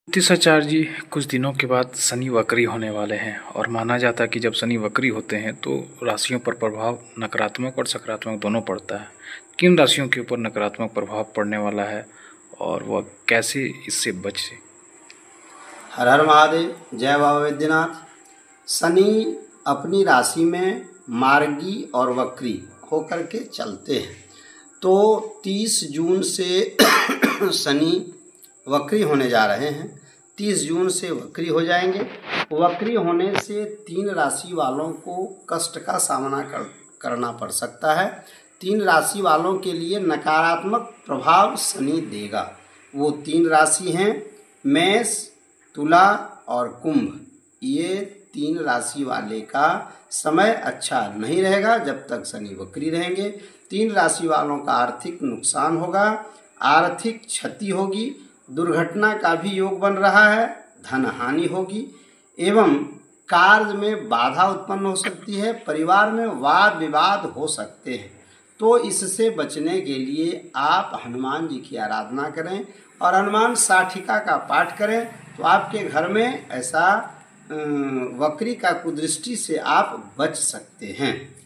ज्योतिषाचार्य जी, कुछ दिनों के बाद शनि वक्री होने वाले हैं और माना जाता है कि जब शनि वक्री होते हैं तो राशियों पर प्रभाव नकारात्मक और सकारात्मक दोनों पड़ता है। किन राशियों के ऊपर नकारात्मक प्रभाव पड़ने वाला है और वह कैसे इससे बचे? हर हर महादेव, जय बाबा वैद्यनाथ। शनि अपनी राशि में मार्गी और वक्री होकर के चलते हैं, तो 30 जून से शनि वक्री होने जा रहे हैं। 30 जून से वक्री हो जाएंगे। वक्री होने से 3 राशि वालों को कष्ट का सामना करना पड़ सकता है। 3 राशि वालों के लिए नकारात्मक प्रभाव शनि देगा। वो 3 राशि हैं मेष, तुला और कुंभ। ये 3 राशि वाले का समय अच्छा नहीं रहेगा जब तक शनि वक्री रहेंगे। 3 राशि वालों का आर्थिक नुकसान होगा, आर्थिक क्षति होगी, दुर्घटना का भी योग बन रहा है, धन हानि होगी एवं कार्य में बाधा उत्पन्न हो सकती है, परिवार में वाद विवाद हो सकते हैं। तो इससे बचने के लिए आप हनुमान जी की आराधना करें और हनुमान साठिका का पाठ करें, तो आपके घर में ऐसा वक्री का कुदृष्टि से आप बच सकते हैं।